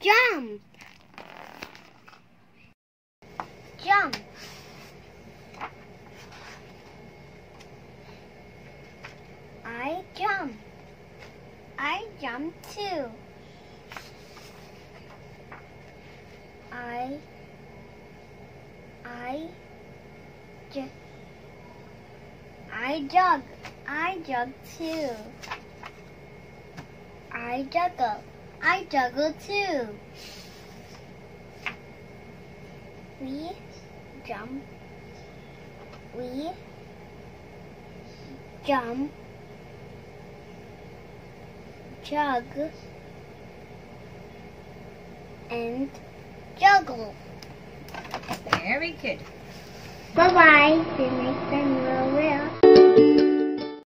jump. Jump. I jump. I jump too. I jog. I jog too. I juggle. I juggle too. We jump. We jump. Jug and juggle. Very good. Bye-bye. See you next time. Will.